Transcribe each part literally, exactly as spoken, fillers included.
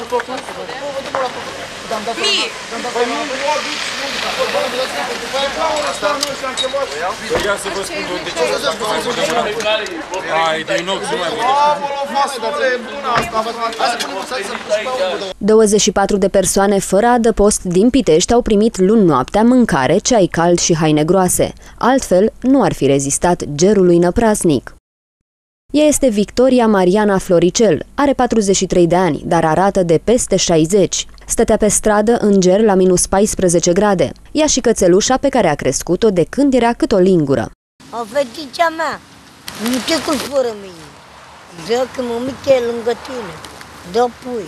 Mie! Ia să vă spun de ce să Hai, de inox, nu mai bun. douăzeci și patru de persoane fără adăpost din Pitești au primit luni noaptea mâncare, ceai cald și haine groase. Altfel, nu ar fi rezistat gerului năprasnic. Ea este Victoria Mariana Floricel, are patruzeci și trei de ani, dar arată de peste șaizeci. Stătea pe stradă în ger la minus paisprezece grade. Ea și cățelușa pe care a crescut-o de când era cât o lingură. O făticea mea, nu te culci fără mine. Dă că mămică e lângă tine. Dă pui.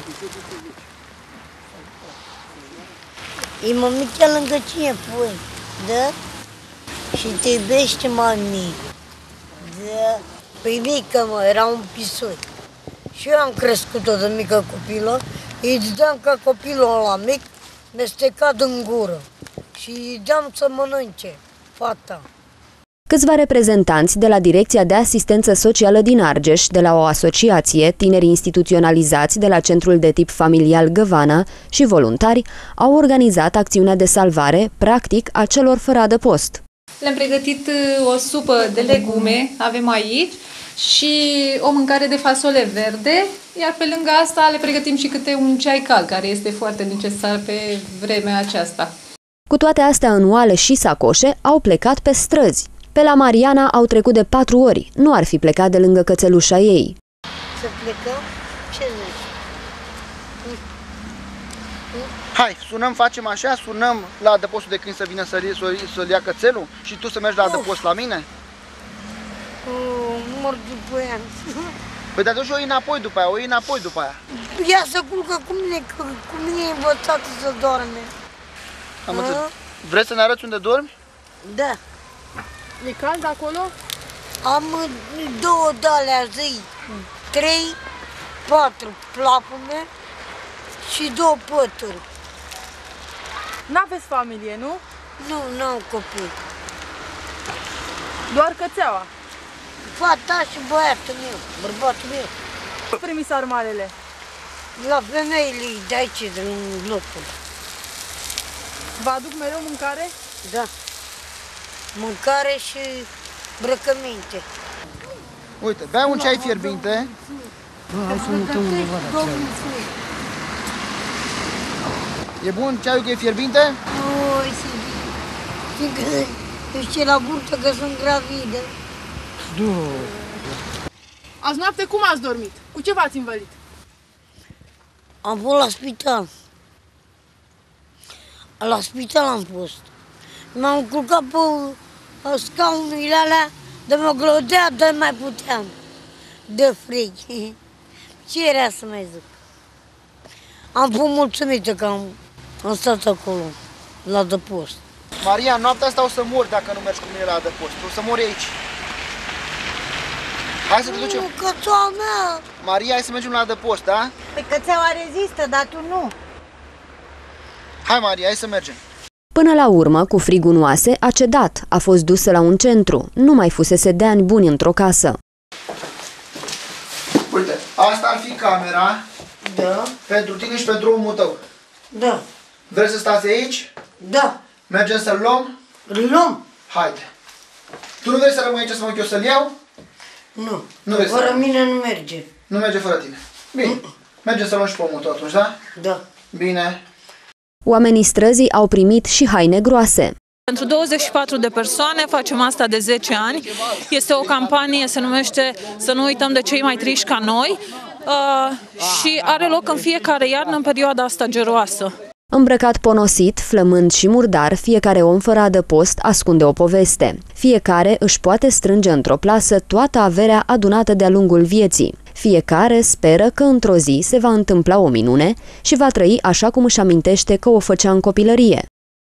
E mămică lângă cine pui. Dă și te iubește mai mic. Dă. Păi mică, mă, era un pisoi. Și eu am crescut-o de mică copilă, îi dădeam ca copilul ăla mic, mestecat în gură și îi dădeam să mănânce, fata. Câțiva reprezentanți de la Direcția de Asistență Socială din Argeș, de la o asociație, tineri instituționalizați de la Centrul de Tip Familial Găvana și voluntari au organizat acțiunea de salvare, practic, a celor fără adăpost. Le-am pregătit o supă de legume, avem aici, și o mâncare de fasole verde, iar pe lângă asta le pregătim și câte un ceai cald, care este foarte necesar pe vremea aceasta. Cu toate astea în oale și sacoșe, au plecat pe străzi. Pe la Mariana au trecut de patru ori, nu ar fi plecat de lângă cățelușa ei. Să plecăm? Ce zici? Hai, sunăm, facem așa, sunăm la adăpostul de câini să vină să-l să ia cățelul și tu să mergi la adăpost la mine? Mor după ea. Păi de atunci o iei înapoi după aia, o iei înapoi după aia. Ea să culcă cu mine, că cu mine e învățată să doarme. Am înțeles. Vrei să ne arăți unde dormi? Da. E cald acolo? Am două de-alea zi, trei, patru plafume și două pături. N-aveți familie, nu? Nu, n-am copii. Doar cățeaua. Fata și băiatul meu, bărbatul meu. Ce primi sarmalele? La femeile de aici, din locul. Vă aduc mereu mâncare? Da. Mâncare și îmbrăcăminte. Uite, bea un ceai fierbinte. Hai să mutăm undeva la ceai. E bun ceaiul că e fierbinte? Oi, să fiindcă ești la burtă că sunt gravidă. Du. Azi noapte cum ați dormit? Cu ce v-ați învălit? Am fost la spital. La spital am fost. M-am culcat pe scaunile alea, de mă glodea, de mai puteam. De frig. Ce era să mai zic? Am fost mulțumită că am, am stat acolo, la adăpost. Maria, noaptea asta o să mori dacă nu mergi cu mine la adăpost. O să mori aici. Hai să te ducem. Nu, cățoa mea! Maria, hai să mergem la adăpost, da? Pe cățeaua rezistă, dar tu nu. Hai, Maria, hai să mergem. Până la urmă, cu frigul în oase, a cedat, a fost dusă la un centru. Nu mai fusese de ani buni într-o casă. Uite, asta ar fi camera. Da. Pentru tine și pentru omul tău. Da. Vrei să stați aici? Da. Mergem să-l luăm? Îl luăm? Haide. Tu nu vrei să rămâi aici să mă duc eu să-l iau? Nu. Nu vrei fără să mine nu merge. Nu merge fără tine. Bine. Mergem să luăm și pe omul tău atunci, da? Da. Bine. Oamenii străzii au primit și haine groase. Pentru douăzeci și patru de persoane facem asta de zece ani. Este o campanie, se numește Să nu uităm de cei mai triști ca noi uh, și are loc în fiecare iarnă în perioada asta geroasă. Îmbrăcat ponosit, flămând și murdar, fiecare om fără adăpost ascunde o poveste. Fiecare își poate strânge într-o plasă toată averea adunată de-a lungul vieții. Fiecare speră că într-o zi se va întâmpla o minune și va trăi așa cum își amintește că o făcea în copilărie.